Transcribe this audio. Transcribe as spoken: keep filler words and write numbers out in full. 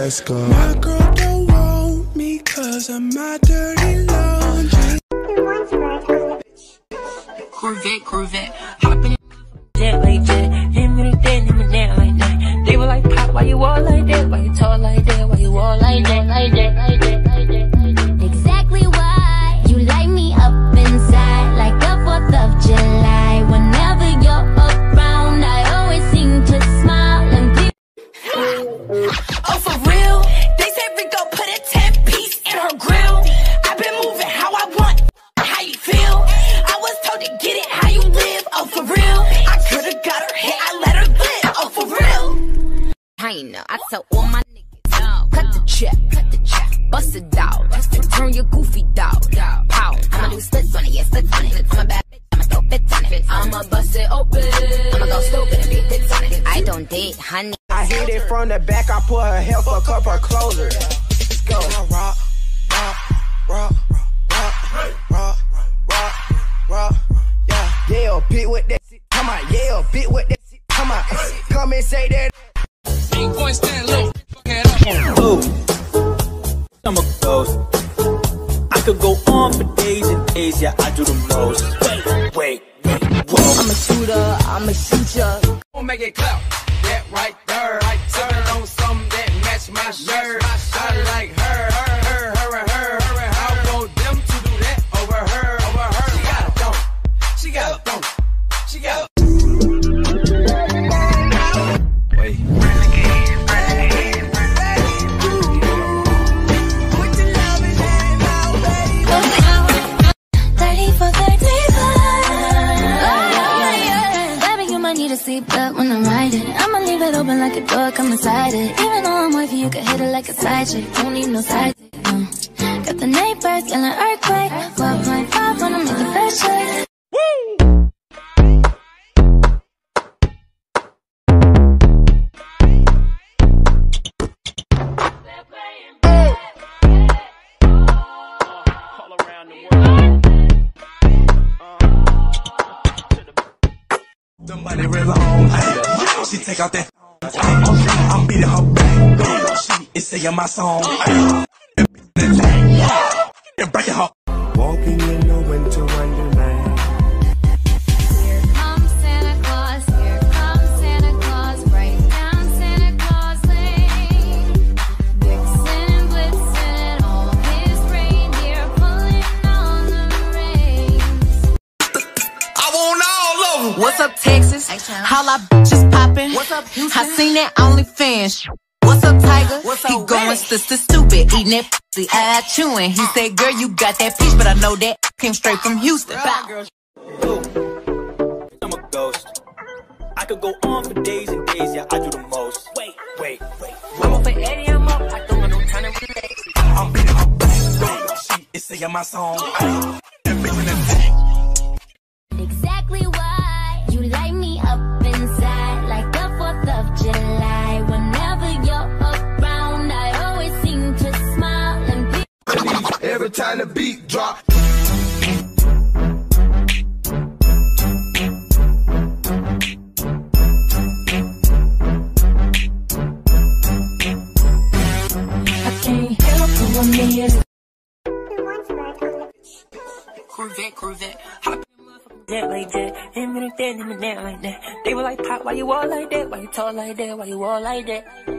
let's go. My girl don't want me cause of my dirty laundry. Corvette, Corvette, hopping jet like that. Him and that, him and that like that. They were like, Pop, why you all like that? Why you talk like that? Why you all like that? Like that, like that, like that, like that. Exactly why you light me up inside like the fourth of July. Whenever you're around, I always seem to smile and be. Oh, for real? They said Rico put a ten piece in her grill. I've been moving how I want. How you feel? I was told to get it how you live. Oh, for real? I could've got her hit, I let her live. Oh, for real? I ain't know. I tell all my niggas, cut the check, cut the check, bust it out, turn your goofy dog, pow. I'ma do splits on it, yeah, splits on it. I'm a bad bitch, I'ma throw fits on it. I'ma bust it open, I'ma go stupid and be fits on it. I don't date, honey. I hit it from the back, I put her hair, fuck up her closer. Let's go. Rock, rock, rock, rock, rock, rock, rock, yeah. Yeah, bit with that shit, come on, yeah, bit with that shit, come on. Come and say that. Eight points, stand low. Ooh, I'm a ghost. I could go on for days and days, yeah, I do the most. Wait, wait, wait, whoa. I'm a shooter, I'm a shooter. Gonna make it clap. That right there. Sippin' on something that match my shirt. I like her, her, her, her, her, her. I want them to do that over her, over her. She got a don't. She got a don't. She got a wait. Seatbelt when I'm riding, I'ma leave it open like a door, come inside it. Even though I'm with you, you can hit it like a side chick. Don't need no side chick, no. Got the neighbors yelling earthquake. twelve point five when I make the first choice. Somebody real on, she take out that. I'm beating her back. She is singing my song. And breaking her. Walking in the winter wonderland. Here comes Santa Claus, here comes Santa Claus, right down Santa Claus Lane. Vixen and Blitzen, all his reindeer pulling on the reins. I want all of them. What's up, Texas? How I bitches poppin'? What's up, Houston? I seen that OnlyFans. What's up, Tiger? What's he going sister stupid, eating that pussy, eye chewing. He said, girl, you got that peach, but I know that came straight from Houston. Ooh, I'm a ghost. I could go on for days and days, yeah, I do the most. Wait, wait, wait. I'm up for Eddie, I'm up. I don't want no time to relax. I'm beating her back. She is singing my song. And making it Exactly why you light me up inside like the fourth of July. Whenever you're around, I always seem to smile and be. every time the beat drop. I can't help who I'm in. Corvette, Corvette, hop in the motherfucking jet like that. Him and that, him and that like that. They were like, Pop, why you all like that? Why you talk like that? Why you all like that?